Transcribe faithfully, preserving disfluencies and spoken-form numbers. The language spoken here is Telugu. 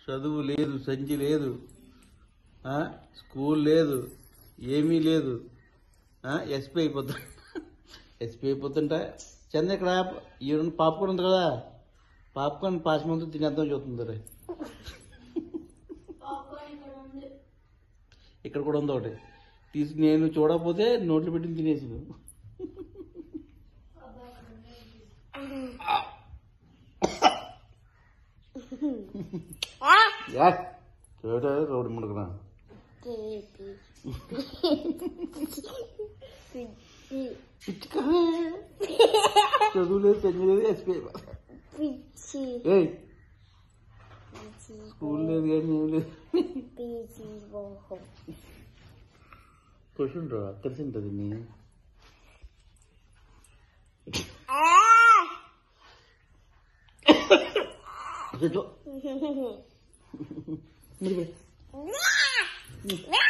చదువు లేదు, సంచి లేదు, స్కూల్ లేదు, ఏమీ లేదు. ఎస్పీ అయిపోతా ఎస్పీ అయిపోతుంటా. చంద్ర ఇక్కడ ఈ పాప్కార్న్ ఉంది కదా, పాప్కార్న్ పాశమంతో తినేద్దాం చూస్తుంది రే. ఇక్కడ కూడా ఉంది ఒకటి తీసి, నేను చూడకపోతే నోట్లు పెట్టి తినేసి. చూడ రోడ్డు ముడుకున్నా చదువు లేదు, సంజ లేదు, ఎస్పీ స్కూల్ లేదు కానీ ఏం లేదు. క్వశ్చన్ రా తెలిసి ఉంటుంది నీ Good job.